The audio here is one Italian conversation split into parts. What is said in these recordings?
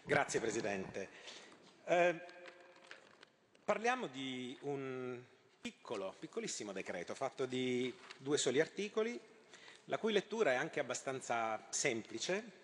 Grazie Presidente. Parliamo di un piccolissimo decreto fatto di 2 soli articoli, la cui lettura è anche abbastanza semplice.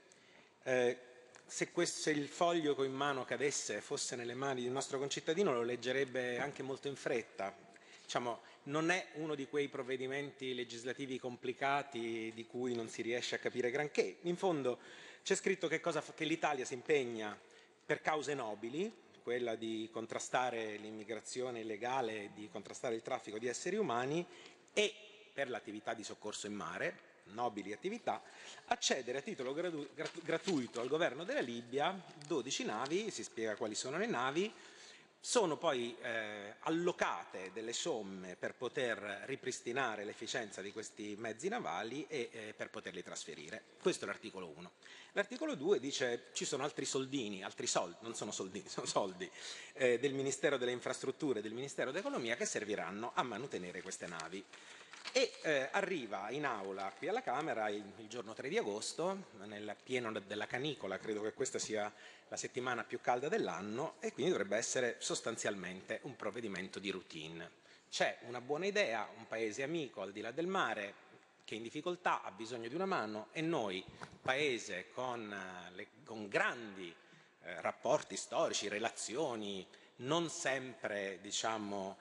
Se il foglio che ho in mano cadesse e fosse nelle mani di un nostro concittadino lo leggerebbe anche molto in fretta. Diciamo, non è uno di quei provvedimenti legislativi complicati di cui non si riesce a capire granché. In fondo c'è scritto che l'Italia si impegna per cause nobili, quella di contrastare l'immigrazione illegale e di contrastare il traffico di esseri umani, e per l'attività di soccorso in mare, nobili attività, accedere a titolo gratuito al governo della Libia 12 navi, si spiega quali sono le navi. Sono poi allocate delle somme per poter ripristinare l'efficienza di questi mezzi navali e per poterli trasferire. Questo è l'articolo 1. L'articolo 2 dice ci sono altri soldini, altri soldi, non sono soldini, sono soldi del Ministero delle Infrastrutture e del Ministero dell'Economia che serviranno a manutenere queste navi. E arriva in aula qui alla Camera il giorno 3 di agosto, nel pieno della canicola, credo che questa sia la settimana più calda dell'anno, e quindi dovrebbe essere sostanzialmente un provvedimento di routine. C'è una buona idea, un paese amico al di là del mare che è in difficoltà, ha bisogno di una mano, e noi, paese con grandi rapporti storici, relazioni non sempre, diciamo,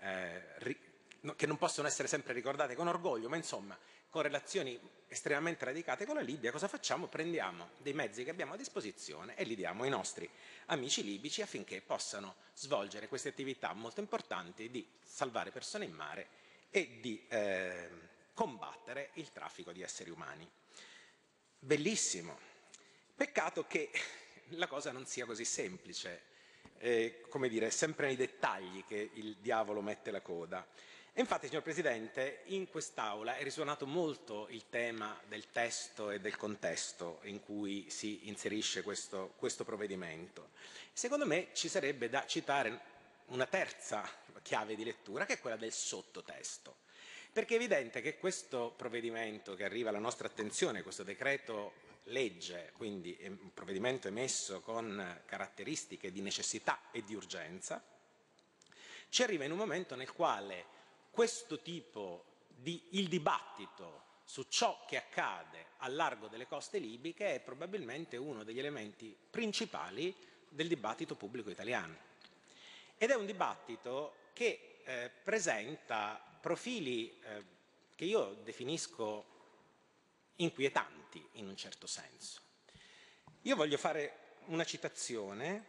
che non possono essere sempre ricordate con orgoglio, ma insomma con relazioni estremamente radicate con la Libia, cosa facciamo? Prendiamo dei mezzi che abbiamo a disposizione e li diamo ai nostri amici libici affinché possano svolgere queste attività molto importanti di salvare persone in mare e di combattere il traffico di esseri umani. Bellissimo. Peccato che la cosa non sia così semplice. Come dire, è sempre nei dettagli che il diavolo mette la coda. E infatti, signor Presidente, in quest'Aula è risuonato molto il tema del testo e del contesto in cui si inserisce questo provvedimento. Secondo me ci sarebbe da citare una terza chiave di lettura, che è quella del sottotesto. Perché è evidente che questo provvedimento che arriva alla nostra attenzione, questo decreto legge, quindi è un provvedimento emesso con caratteristiche di necessità e di urgenza, ci arriva in un momento nel quale questo tipo il dibattito su ciò che accade al largo delle coste libiche è probabilmente uno degli elementi principali del dibattito pubblico italiano. Ed è un dibattito che presenta profili che io definisco inquietanti in un certo senso. Io voglio fare una citazione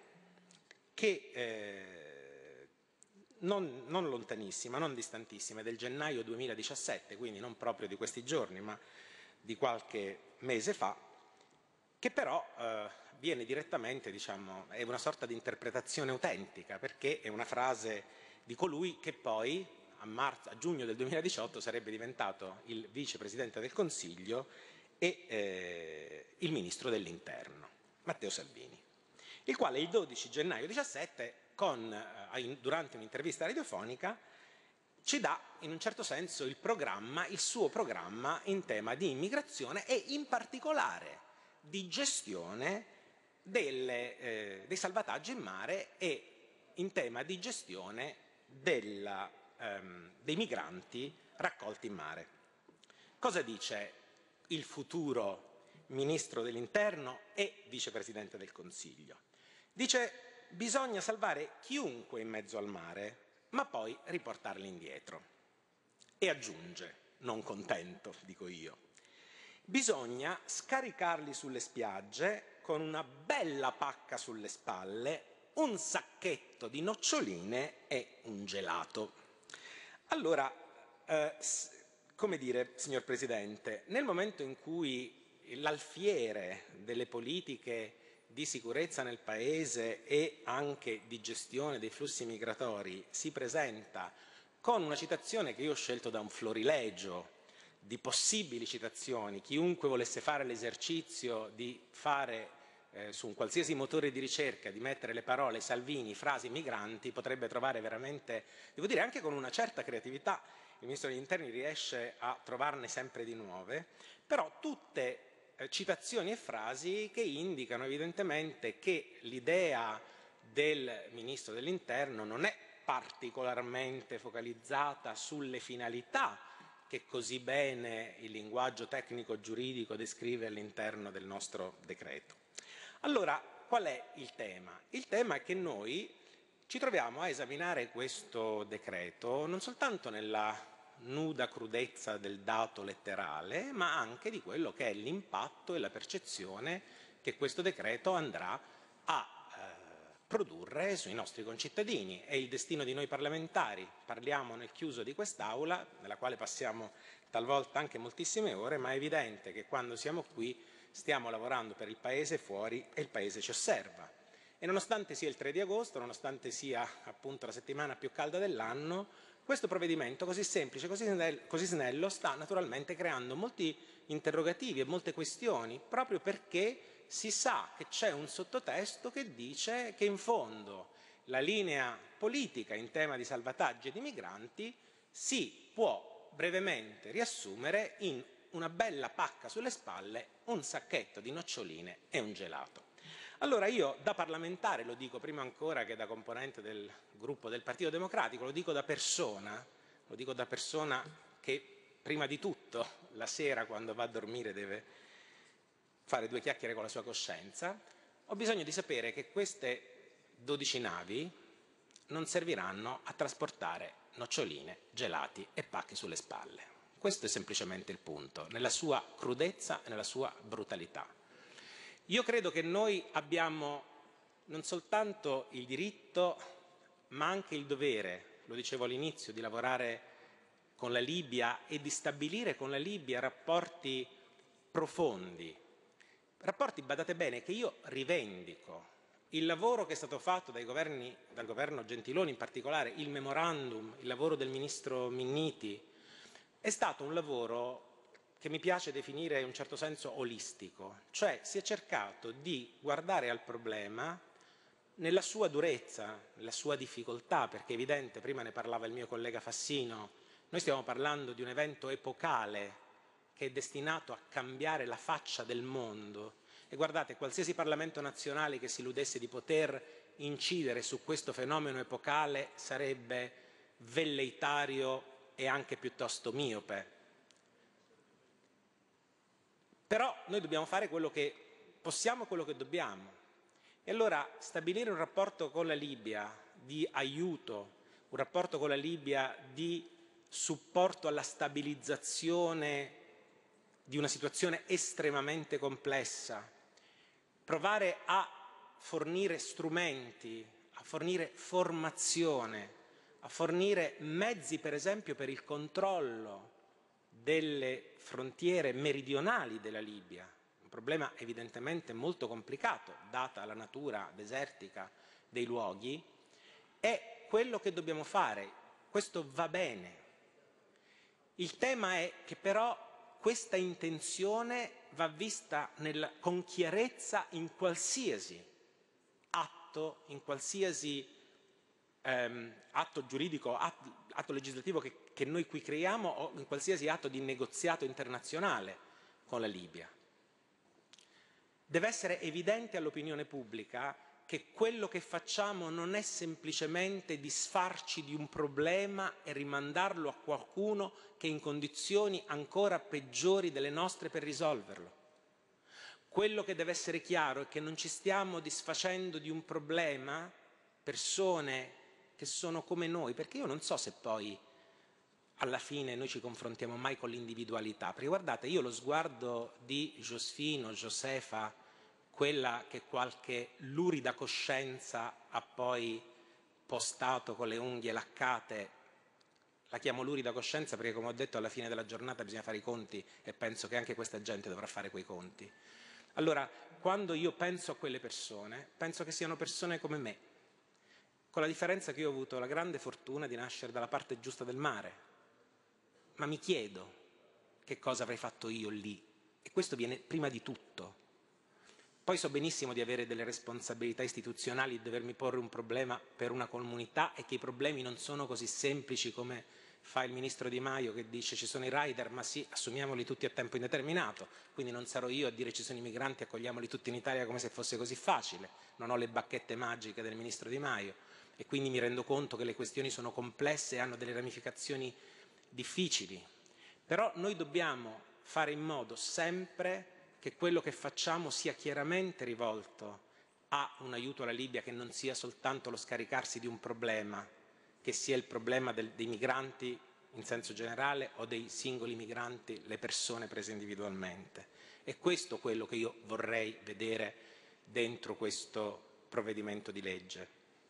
che non lontanissima, non distantissima, è del gennaio 2017, quindi non proprio di questi giorni, ma di qualche mese fa, che però viene direttamente, diciamo, è una sorta di interpretazione autentica, perché è una frase di colui che poi a giugno del 2018 sarebbe diventato il vicepresidente del Consiglio e il ministro dell'Interno, Matteo Salvini, il quale il 12 gennaio 2017, durante un'intervista radiofonica, ci dà in un certo senso il suo programma in tema di immigrazione e in particolare di gestione dei salvataggi in mare e in tema di gestione dei migranti raccolti in mare. Cosa dice il futuro Ministro dell'Interno e Vicepresidente del Consiglio? Dice: bisogna salvare chiunque in mezzo al mare, ma poi riportarli indietro. E aggiunge, non contento, dico io, bisogna scaricarli sulle spiagge con una bella pacca sulle spalle, un sacchetto di noccioline e un gelato. Allora, come dire, signor Presidente, nel momento in cui l'alfiere delle politiche di sicurezza nel Paese e anche di gestione dei flussi migratori si presenta con una citazione che io ho scelto da un florilegio di possibili citazioni, chiunque volesse fare l'esercizio di fare su un qualsiasi motore di ricerca, di mettere le parole Salvini, frasi migranti, potrebbe trovare veramente, devo dire anche con una certa creatività, il Ministro degli Interni riesce a trovarne sempre di nuove, però tutte citazioni e frasi che indicano evidentemente che l'idea del Ministro dell'Interno non è particolarmente focalizzata sulle finalità che così bene il linguaggio tecnico-giuridico descrive all'interno del nostro decreto. Allora, qual è il tema? Il tema è che noi ci troviamo a esaminare questo decreto non soltanto nella nuda crudezza del dato letterale, ma anche di quello che è l'impatto e la percezione che questo decreto andrà a produrre sui nostri concittadini. È il destino di noi parlamentari. Parliamo nel chiuso di quest'Aula, nella quale passiamo talvolta anche moltissime ore, ma è evidente che quando siamo qui stiamo lavorando per il Paese fuori e il Paese ci osserva. E nonostante sia il 3 di agosto, nonostante sia appunto la settimana più calda dell'anno, questo provvedimento così semplice, così snello, sta naturalmente creando molti interrogativi e molte questioni, proprio perché si sa che c'è un sottotesto che dice che in fondo la linea politica in tema di salvataggio di migranti si può brevemente riassumere in una bella pacca sulle spalle, un sacchetto di noccioline e un gelato. Allora io da parlamentare, lo dico prima ancora che da componente del gruppo del Partito Democratico, lo dico da persona che prima di tutto la sera quando va a dormire deve fare due chiacchiere con la sua coscienza, ho bisogno di sapere che queste 12 navi non serviranno a trasportare noccioline, gelati e pacche sulle spalle. Questo è semplicemente il punto, nella sua crudezza e nella sua brutalità. Io credo che noi abbiamo non soltanto il diritto, ma anche il dovere, lo dicevo all'inizio, di lavorare con la Libia e di stabilire con la Libia rapporti profondi. Rapporti, badate bene, che io rivendico. Il lavoro che è stato fatto dal governo Gentiloni in particolare, il memorandum, il lavoro del ministro Minniti, è stato un lavoro che mi piace definire in un certo senso olistico, cioè si è cercato di guardare al problema nella sua durezza, nella sua difficoltà, perché è evidente, prima ne parlava il mio collega Fassino, noi stiamo parlando di un evento epocale che è destinato a cambiare la faccia del mondo e guardate, qualsiasi Parlamento nazionale che si illudesse di poter incidere su questo fenomeno epocale sarebbe velleitario e anche piuttosto miope. Però noi dobbiamo fare quello che possiamo e quello che dobbiamo. E allora stabilire un rapporto con la Libia di aiuto, un rapporto con la Libia di supporto alla stabilizzazione di una situazione estremamente complessa, provare a fornire strumenti, a fornire formazione, a fornire mezzi per esempio per il controllo delle frontiere meridionali della Libia, un problema evidentemente molto complicato data la natura desertica dei luoghi, è quello che dobbiamo fare, questo va bene. Il tema è che però questa intenzione va vista con chiarezza in qualsiasi atto, in qualsiasi atto giuridico, atto legislativo che noi qui creiamo o in qualsiasi atto di negoziato internazionale con la Libia. Deve essere evidente all'opinione pubblica che quello che facciamo non è semplicemente disfarci di un problema e rimandarlo a qualcuno che è in condizioni ancora peggiori delle nostre per risolverlo. Quello che deve essere chiaro è che non ci stiamo disfacendo di un problema, persone che sono come noi, perché io non so se poi alla fine noi ci confrontiamo mai con l'individualità, perché guardate, io lo sguardo di Josephine o Josefa, quella che qualche lurida coscienza ha poi postato con le unghie laccate, la chiamo lurida coscienza perché come ho detto alla fine della giornata bisogna fare i conti e penso che anche questa gente dovrà fare quei conti. Allora, quando io penso a quelle persone, penso che siano persone come me, con la differenza che io ho avuto la grande fortuna di nascere dalla parte giusta del mare, ma mi chiedo che cosa avrei fatto io lì e questo viene prima di tutto. Poi so benissimo di avere delle responsabilità istituzionali, di dovermi porre un problema per una comunità e che i problemi non sono così semplici come fa il ministro Di Maio che dice ci sono i rider, ma sì, assumiamoli tutti a tempo indeterminato, quindi non sarò io a dire ci sono i migranti, accogliamoli tutti in Italia come se fosse così facile, non ho le bacchette magiche del ministro Di Maio e quindi mi rendo conto che le questioni sono complesse e hanno delle ramificazioni difficili, però noi dobbiamo fare in modo sempre che quello che facciamo sia chiaramente rivolto a un aiuto alla Libia che non sia soltanto lo scaricarsi di un problema, che sia il problema dei migranti in senso generale o dei singoli migranti, le persone prese individualmente. È questo quello che io vorrei vedere dentro questo provvedimento di legge.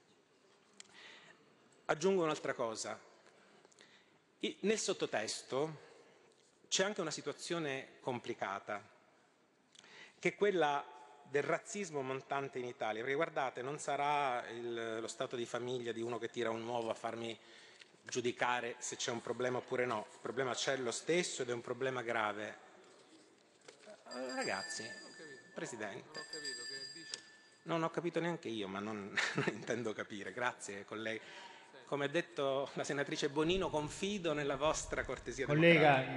Aggiungo un'altra cosa. Nel sottotesto c'è anche una situazione complicata, che è quella del razzismo montante in Italia, perché guardate, non sarà lo stato di famiglia di uno che tira un uovo a farmi giudicare se c'è un problema oppure no, il problema c'è lo stesso ed è un problema grave. Ragazzi, Presidente, non ho capito neanche io, ma non intendo capire, grazie colleghi. Come ha detto la senatrice Bonino, confido nella vostra cortesia democratica.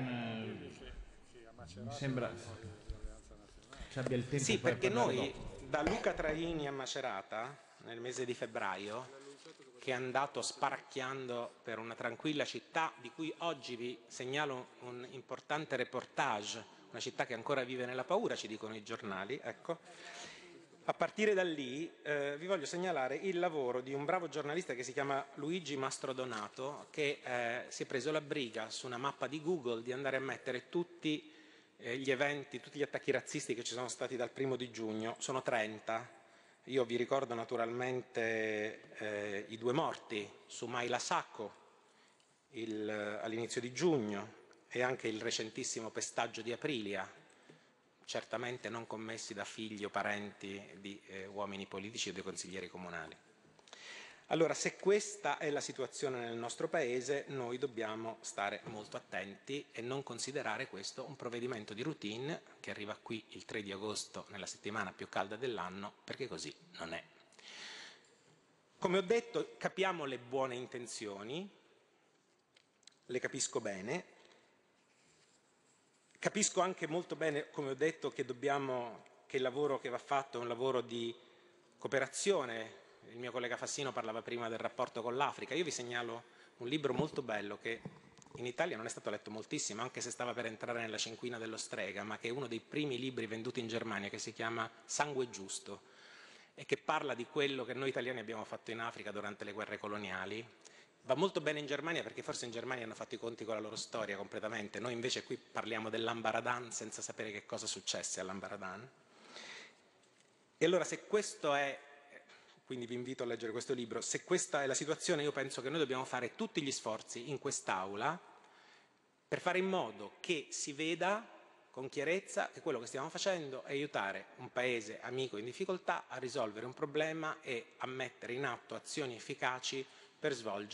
Mi sembra ci abbia il tempo Sì, per perché parlare noi dopo. da Luca Traini a Macerata, nel mese di febbraio, che è andato sparacchiando per una tranquilla città, di cui oggi vi segnalo un importante reportage, una città che ancora vive nella paura, ci dicono i giornali, ecco. A partire da lì vi voglio segnalare il lavoro di un bravo giornalista che si chiama Luigi Mastrodonato, che si è preso la briga su una mappa di Google di andare a mettere tutti gli eventi, tutti gli attacchi razzisti che ci sono stati dal 1° giugno, sono 30. Io vi ricordo naturalmente i 2 morti, Soumaila Sacco all'inizio di giugno e anche il recentissimo pestaggio di Aprilia, certamente non commessi da figli o parenti di uomini politici o dei consiglieri comunali. Allora, se questa è la situazione nel nostro Paese, noi dobbiamo stare molto attenti e non considerare questo un provvedimento di routine che arriva qui il 3 di agosto, nella settimana più calda dell'anno, perché così non è. Come ho detto, capiamo le buone intenzioni, le capisco bene. Capisco anche molto bene, come ho detto, che il lavoro che va fatto è un lavoro di cooperazione. Il mio collega Fassino parlava prima del rapporto con l'Africa. Io vi segnalo un libro molto bello che in Italia non è stato letto moltissimo, anche se stava per entrare nella cinquina dello Strega, ma che è uno dei primi libri venduti in Germania, che si chiama Sangue Giusto e che parla di quello che noi italiani abbiamo fatto in Africa durante le guerre coloniali. Va molto bene in Germania perché forse in Germania hanno fatto i conti con la loro storia completamente, noi invece qui parliamo dell'Ambaradan senza sapere che cosa successe all'Ambaradan. E allora se questo è, quindi vi invito a leggere questo libro, se questa è la situazione io penso che noi dobbiamo fare tutti gli sforzi in quest'Aula per fare in modo che si veda con chiarezza che quello che stiamo facendo è aiutare un paese amico in difficoltà a risolvere un problema e a mettere in atto azioni efficaci per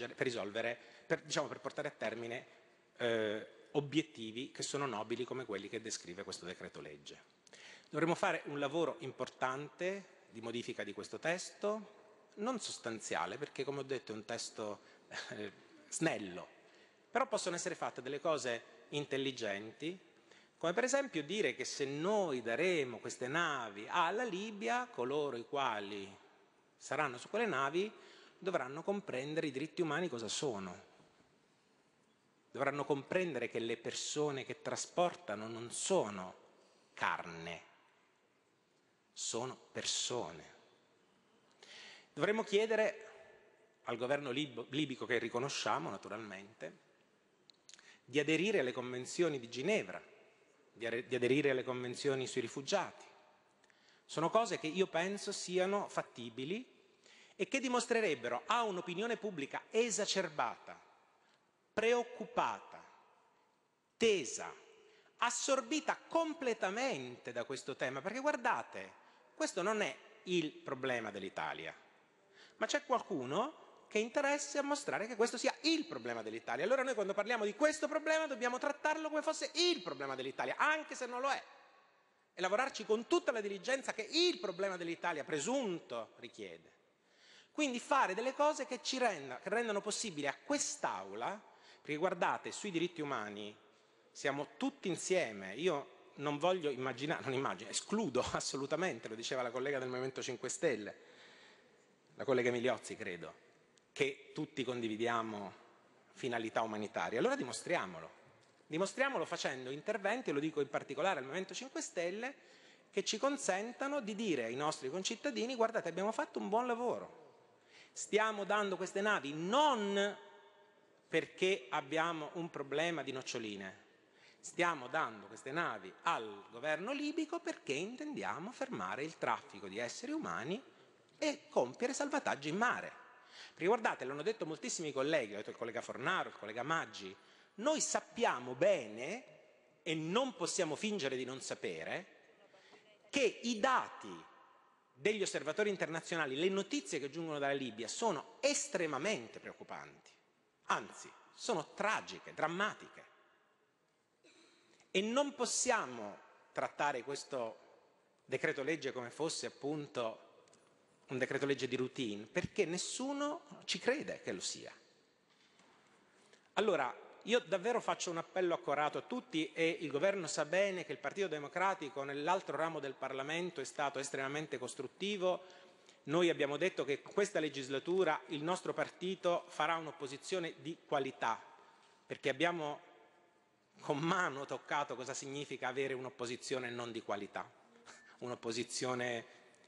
portare a termine obiettivi che sono nobili come quelli che descrive questo decreto legge. Dovremo fare un lavoro importante di modifica di questo testo, non sostanziale perché come ho detto è un testo snello, però possono essere fatte delle cose intelligenti, come per esempio dire che se noi daremo queste navi alla Libia, coloro i quali saranno su quelle navi dovranno comprendere i diritti umani cosa sono. Dovranno comprendere che le persone che trasportano non sono carne, sono persone. Dovremmo chiedere al governo libico, che riconosciamo naturalmente, di aderire alle convenzioni di Ginevra, di aderire alle convenzioni sui rifugiati. Sono cose che io penso siano fattibili e che dimostrerebbero a un'opinione pubblica esacerbata, preoccupata, tesa, assorbita completamente da questo tema, perché guardate, questo non è il problema dell'Italia, ma c'è qualcuno che interessa a mostrare che questo sia il problema dell'Italia. Allora noi quando parliamo di questo problema dobbiamo trattarlo come fosse il problema dell'Italia, anche se non lo è, e lavorarci con tutta la diligenza che il problema dell'Italia presunto richiede. Quindi fare delle cose che rendano possibile a quest'Aula Perché guardate, sui diritti umani siamo tutti insieme. Io non voglio immaginare, escludo assolutamente, lo diceva la collega del Movimento 5 Stelle, la collega Miliozzi credo, che tutti condividiamo finalità umanitarie. Allora dimostriamolo. Dimostriamolo facendo interventi, e lo dico in particolare al Movimento 5 Stelle, che ci consentano di dire ai nostri concittadini: guardate, abbiamo fatto un buon lavoro, stiamo dando queste navi non perché abbiamo un problema di noccioline, stiamo dando queste navi al governo libico perché intendiamo fermare il traffico di esseri umani e compiere salvataggi in mare. Perché guardate, l'hanno detto moltissimi colleghi, l'ha detto il collega Fornaro, il collega Maggi, noi sappiamo bene, e non possiamo fingere di non sapere, che i dati degli osservatori internazionali, le notizie che giungono dalla Libia sono estremamente preoccupanti, anzi sono tragiche, drammatiche. E non possiamo trattare questo decreto legge come fosse appunto un decreto legge di routine, perché nessuno ci crede che lo sia. Allora, io davvero faccio un appello accorato a tutti, e il Governo sa bene che il Partito Democratico nell'altro ramo del Parlamento è stato estremamente costruttivo. Noi abbiamo detto che questa legislatura il nostro partito farà un'opposizione di qualità, perché abbiamo con mano toccato cosa significa avere un'opposizione non di qualità, un'opposizione,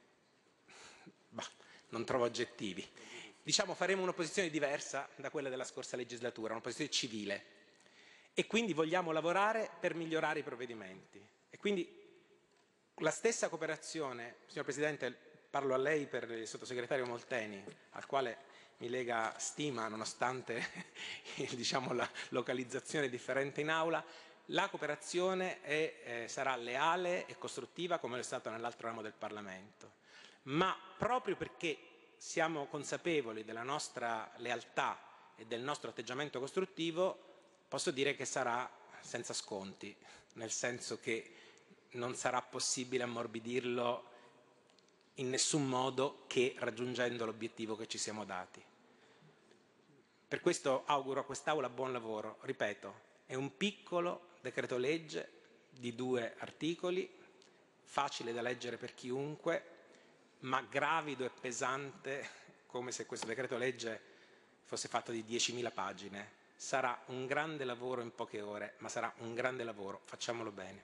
non trovo aggettivi. Diciamo, faremo un'opposizione diversa da quella della scorsa legislatura, un'opposizione civile, e quindi vogliamo lavorare per migliorare i provvedimenti. E quindi la stessa cooperazione, signor Presidente, parlo a lei per il sottosegretario Molteni, al quale mi lega stima nonostante diciamo, la localizzazione differente in aula. La cooperazione sarà leale e costruttiva come lo è stata nell'altro ramo del Parlamento, ma proprio perché siamo consapevoli della nostra lealtà e del nostro atteggiamento costruttivo, posso dire che sarà senza sconti, nel senso che non sarà possibile ammorbidirlo in nessun modo che raggiungendo l'obiettivo che ci siamo dati. Per questo auguro a quest'Aula buon lavoro. Ripeto, è un piccolo decreto legge di 2 articoli, facile da leggere per chiunque, ma gravido e pesante come se questo decreto legge fosse fatto di 10.000 pagine. Sarà un grande lavoro in poche ore, ma sarà un grande lavoro, facciamolo bene.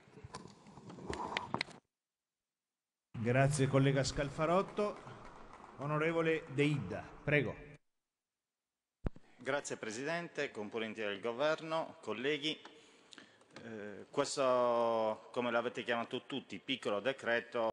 Grazie collega Scalfarotto. Onorevole De Ida, prego. Grazie Presidente, componenti del Governo, colleghi. Questo, come l'avete chiamato tutti, piccolo decreto